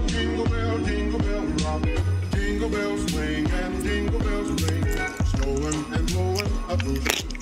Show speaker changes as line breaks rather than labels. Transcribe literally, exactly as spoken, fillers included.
Jingle bell, jingle bell rock. Jingle bells swing and jingle bells ring. Snowing and blowing up through